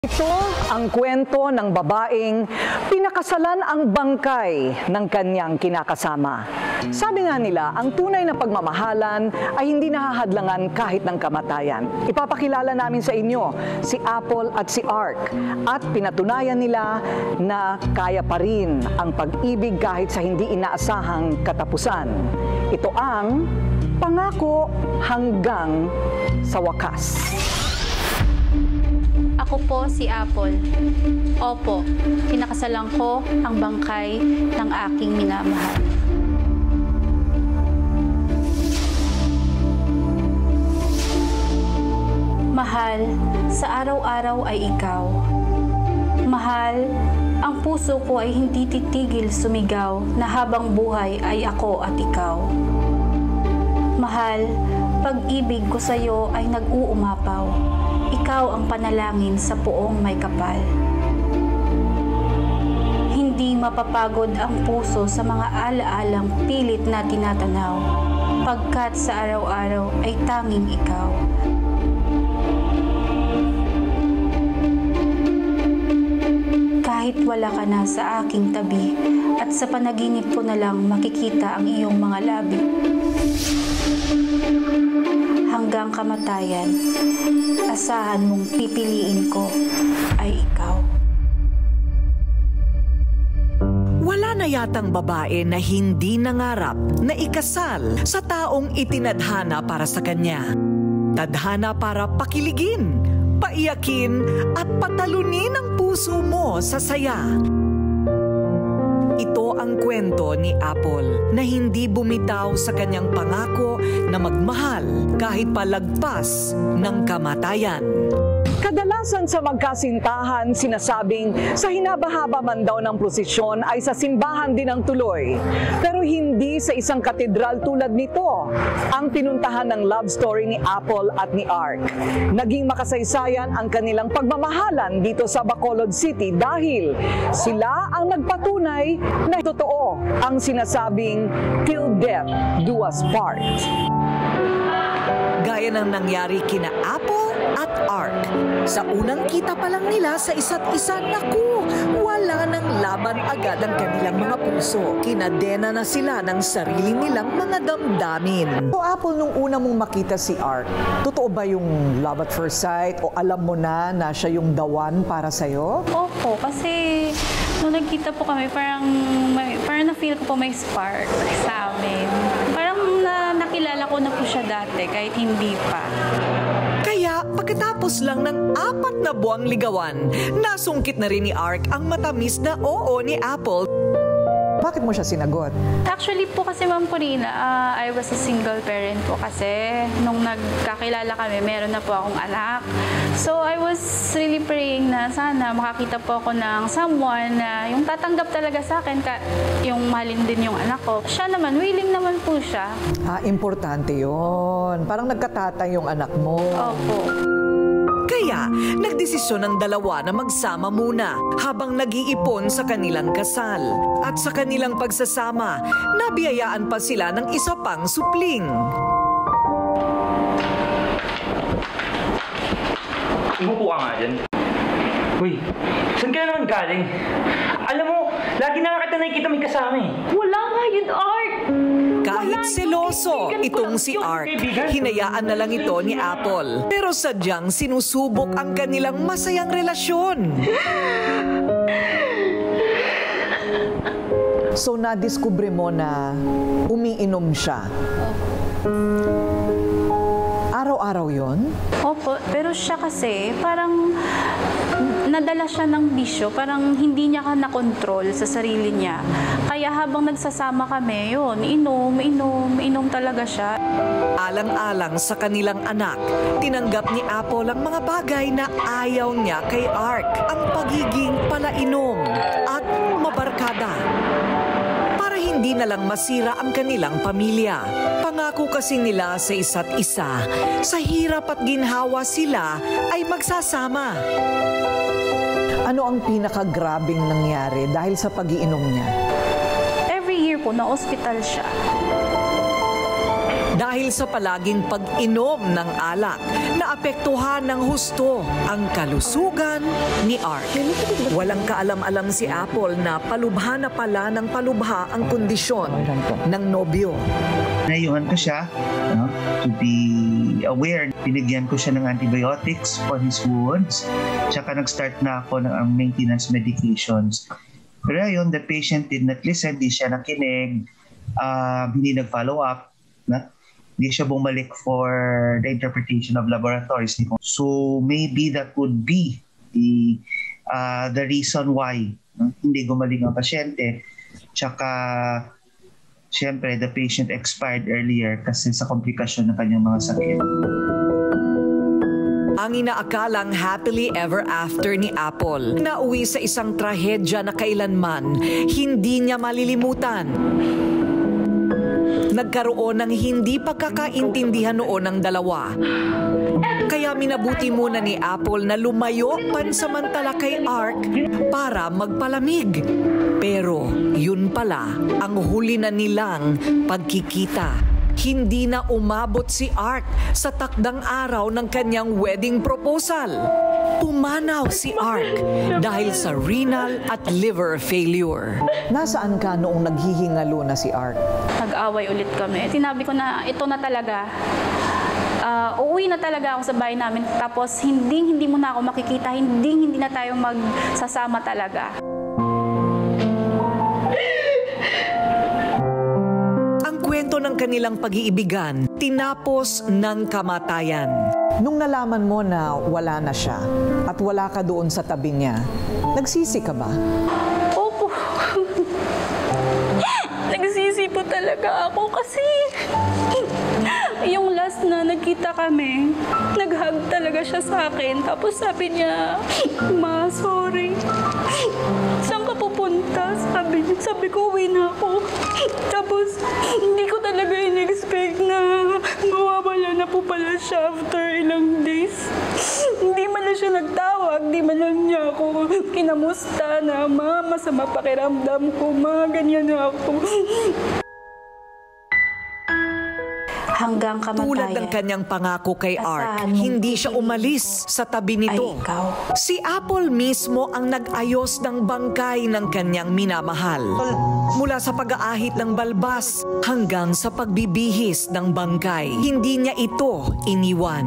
Ito ang kwento ng babaeng pinakasalan ang bangkay ng kanyang kinakasama. Sabi nga nila, ang tunay na pagmamahalan ay hindi nahahadlangan kahit ng kamatayan. Ipapakilala namin sa inyo si Apple at si Ark at pinatunayan nila na kaya pa rin ang pag-ibig kahit sa hindi inaasahang katapusan. Ito ang Pangako Hanggang sa Wakas. Ako po si Apple. Opo, pinakasalan ko ang bangkay ng aking minamahal. Mahal, sa araw-araw ay ikaw. Mahal, ang puso ko ay hindi titigil sumigaw na habang buhay ay ako at ikaw. Mahal, pag-ibig ko sa iyo ay nag-uumapaw. Ikaw ang panalangin sa puong may kapal. Hindi mapapagod ang puso sa mga alaalang pilit na tinatanaw, pagkat sa araw-araw ay tanging ikaw. Kahit wala ka na sa aking tabi, at sa panaginip ko na lang makikita ang iyong mga labi. Hanggang kamatayan, asahan mong pipiliin ko ay ikaw. Wala na yatang babae na hindi nangarap na ikasal sa taong itinadhana para sa kanya. Tadhana para pakiligin, paiyakin at patalunin ang puso mo sa saya. Ito ang kwento ni Apple na hindi bumitaw sa kanyang pangako na magmahal kahit palagpas ng kamatayan. Kadalasan sa magkasintahan, sinasabing sa hinabahaba man daw ng prosesyon ay sa simbahan din ang tuloy. Pero hindi sa isang katedral tulad nito ang pinuntahan ng love story ni Apple at ni Ark. Naging makasaysayan ang kanilang pagmamahalan dito sa Bacolod City dahil sila ang nagpatunay na totoo ang sinasabing till death do us part. Gaya ng nangyari kina Apple at Ark. Sa unang kita pa lang nila sa isa't isa, naku, wala nang laban agad ang kanilang mga puso. Kinadena na sila ng sarili nilang mga damdamin. So Apple, nung una mong makita si Ark, totoo ba yung love at first sight o alam mo na siya yung the one para sa'yo? Opo, kasi nung nagkita po kami, parang na-feel ko po may spark sa amin. Parang nakilala ko na po siya dati kahit hindi pa. Kaya pagkatapos lang ng 4 na buwang ligawan, nasungkit na rin ni Ark ang matamis na oo ni Apple. Bakit mo siya sinagot? Actually po kasi Ma'am Corina, I was a single parent po kasi nung nagkakilala kami, meron na po akong anak. So I was really praying na sana makakita po ako ng someone na yung tatanggap talaga sa akin, yung mahalin din yung anak ko. Siya naman, willing naman po siya. Importante yun. Parang nagkatatay yung anak mo. Opo. Kaya, nagdesisyon ng dalawa na magsama muna habang nag-iipon sa kanilang kasal. At sa kanilang pagsasama, nabiyayaan pa sila ng isa pang supling. Umupo ka nga dyan. Uy, saan ka na naman galing? Alam mo, lagi na kita nakikita may kasama eh. Wala nga yun, Ark! Kahit seloso itong si Ark, hinayaan na lang ito ni Apple. Pero sadyang sinusubok ang kanilang masayang relasyon. So nadiskubre mo na umiinom siya. Araw-araw yon? Opo, pero siya kasi parang nadala siya ng bisyo, parang hindi niya ka nakontrol sa sarili niya. Kaya habang nagsasama kami, yun, inom talaga siya. Alang-alang sa kanilang anak, tinanggap ni Apple ang mga bagay na ayaw niya kay Ark, ang pagiging palainom at mabarkada. Para hindi na lang masira ang kanilang pamilya. Pangako kasi nila sa isa't isa, sa hirap at ginhawa sila ay magsasama. Ano ang pinakagrabing nangyari dahil sa pag-iinom niya? Every year po, na-hospital siya. Dahil sa palaging pag-inom ng alak, naapektuhan ng husto ang kalusugan ni Ark. Walang kaalam-alam si Apple na palubha na pala ng palubha ang kondisyon ng nobyo. Nayuhan ko siya to be aware. Binigyan ko siya ng antibiotics for his wounds. Tsaka nag-start na ako ng maintenance medications. Pero ayun, the patient did not listen, di siya nakinig, hindi nag-follow up, hindi siya bumalik for the interpretation of laboratories. So maybe that would be the reason why hindi gumaling ang pasyente. Tsaka siyempre, the patient expired earlier kasi sa komplikasyon ng kanyang mga sakit. Ang inaakalang happily ever after ni Apple, nauwi sa isang trahedya na kailanman hindi niya malilimutan. Nagkaroon ng hindi pagkakaintindihan noon ng dalawa. Kaya minabuti muna ni Apple na lumayo pansamantala kay Ark para magpalamig. Pero yun pala ang huli na nilang pagkikita. Hindi na umabot si Ark sa takdang araw ng kanyang wedding proposal. Pumanaw si Ark dahil sa renal at liver failure. Nasaan ka noong naghihingalo na si Ark? Nag-away ulit kami. Tinabi ko na ito na talaga. Uuwi na talaga ako sa bahay namin. Tapos hindi mo na ako makikita. Hindi na tayo magsasama talaga. Kwento ng kanilang pag-iibigan, tinapos ng kamatayan. Nung nalaman mo na wala na siya at wala ka doon sa tabi niya, nagsisi ka ba? Opo. Nagsisi po talaga ako kasi yung last na nagkita kami, nag-hug talaga siya sa akin. Tapos sabi niya, "Ma, sorry. Saan ka pupunta?" Sabi ko, "Uwi na ako." Tapos, hindi ko talaga in-expect na mawawala na po pala siya after ilang days. Hindi man na siya nagtawag, hindi man lang niya ako kinamusta na, "Ma, masama pakiramdam ko, ma, ganyan na ako." Hanggang kamatayan. Tulad ng kanyang pangako kay Ark, hindi siya umalis sa tabi nito. Si Apple mismo ang nag-ayos ng bangkay ng kanyang minamahal. Mula sa pag-aahit ng balbas hanggang sa pagbibihis ng bangkay, hindi niya ito iniwan.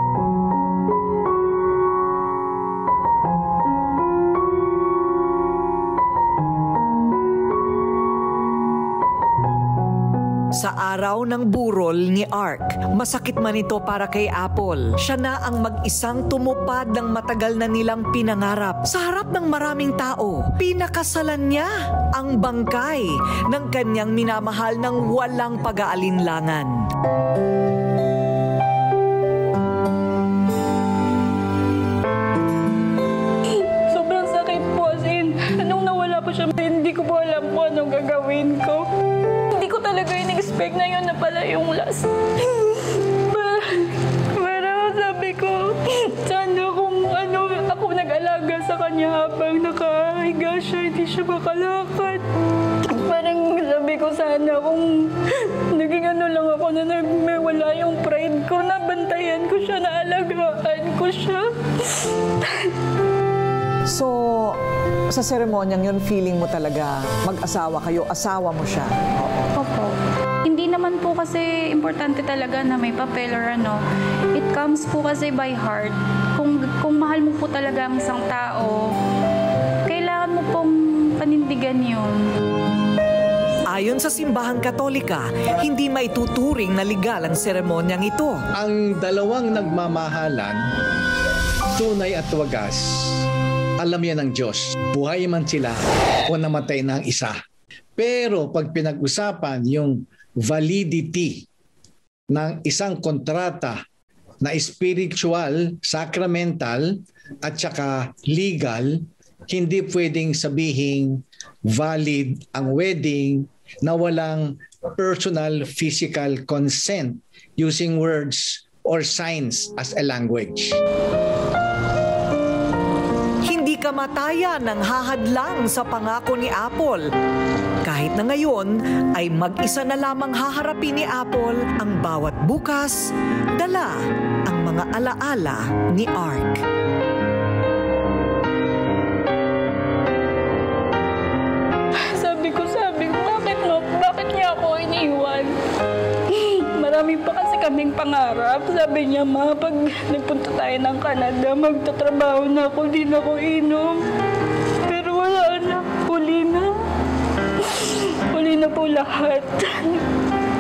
Sa araw ng burol ni Ark, masakit man ito para kay Apple. Siya na ang mag-isang tumupad ng matagal na nilang pinangarap. Sa harap ng maraming tao, pinakasalan niya ang bangkay ng kanyang minamahal ng walang pag-aalinlangan. Sobrang sakit po, as in, nung nawala po siya, hindi ko po alam kung anong gagawin ko. Hindi ko talaga in-expect na yun na pala yung last. Pero sabi ko, sana kung ako nag-alaga sa kanya habang nakahiga siya, hindi siya makalakad. Parang sabi ko sana kung naging lang ako na wala yung pride ko, na bantayan ko siya, naalagaan ko siya. So, sa seremonyang yun, feeling mo talaga mag-asawa kayo, asawa mo siya? Opo. Hindi naman po kasi importante talaga na may papel or ano. It comes po kasi by heart. Kung mahal mo po talaga ang isang tao, kailangan mo pong panindigan yun. Ayon sa simbahang Katolika, hindi maituturing na legal ang seremonyang ito. Ang dalawang nagmamahalan, tunay at wagas, alam yan ng Diyos. Buhay man sila o namatay na ang isa. Pero pag pinag-usapan yung validity ng isang kontrata na spiritual, sacramental, at saka legal, hindi pwedeng sabihing valid ang wedding na walang personal physical consent using words or signs as a language. Hindi kamatayan ang hahadlang sa pangako ni Apple. Kahit na ngayon ay mag-isa na lamang haharapin ni Apple ang bawat bukas, dala ang mga alaala ni Ark. Sabi ko, bakit niya ako iniwan? Marami pa kasi kaming pangarap. Sabi niya, ma, pag nagpunta tayo ng Canada, magtatrabaho na ako, di na ako inom. Pero wala na, huli na po lahat.